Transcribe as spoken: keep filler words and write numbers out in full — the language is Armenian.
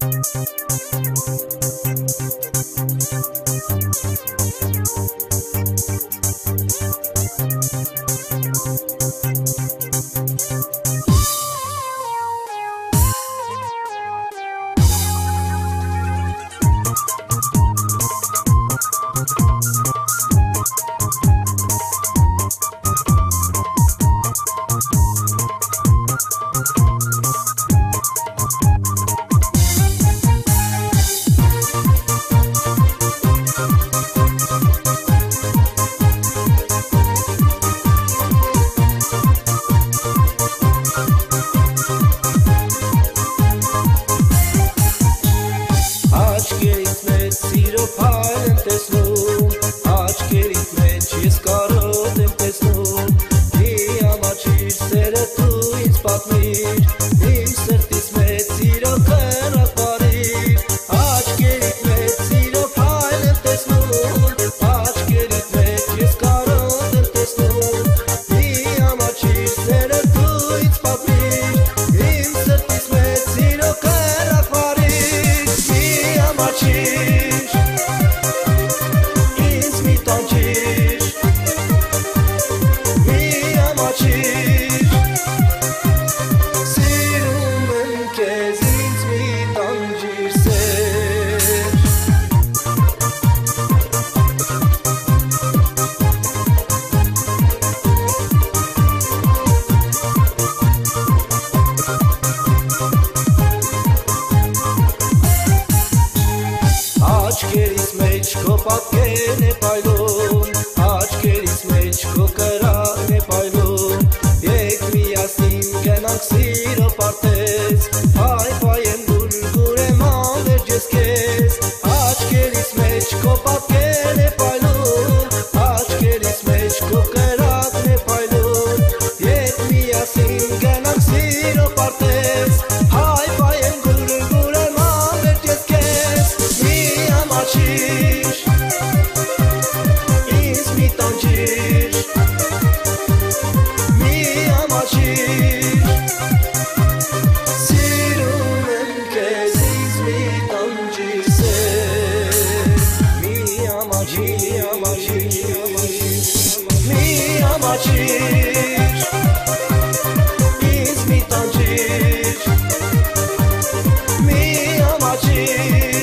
Աչքերիդ մեջ սիրո փայլ եմ տեսնում, աչքերիդ մեջ ես կարոտ եմ տեսնում, մի ամաչիր սերը դու ինձ պատմիր, իմ սրտից մեջ սիրո կեռակ բարիր, աչքերիդ մեջ սիրո փայլ եմ տեսնում, աչքերիդ մեջ ես կարոտ եմ տեսնում, մի ամաչիր սերը դու ինձ պատմիր, իմ սրտից մեջ սիրո կեռակ բարիր, ինձ մի տանջիր, մի ամաչիր, սիրում եմ քեզ, ինձ մի տանջիր սեր։ Աչքերիս մեջ քո պատկերն է պայլում, աչքերիս մեջ քո կրակն է պայլում, եկ միասին գնանք սիրո պարտեզ, հայ-հայ եմ գուրգուր եմ անվերջ ես քեզ, աչքերիս մեջ քո պատկերն է պայլում, աչքերիս մեջ քո կրակն է պայլում, եկ միասին գնանք սիրո պարտեզ, հայ-հայ եմ գուրգուր եմ անվերջ ես քեզ, ամաչիր, ինձ մի տանջիր, մի ամաչիր, սիրում եմ քեզ, ինձ մի տանջիր սեր, մի ամաչիր, մի ամաչիր, ինձ մի տանջիր, մի ամաչիր,